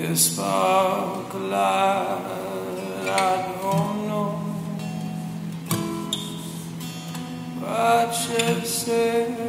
a spark alive. I don't know what you say.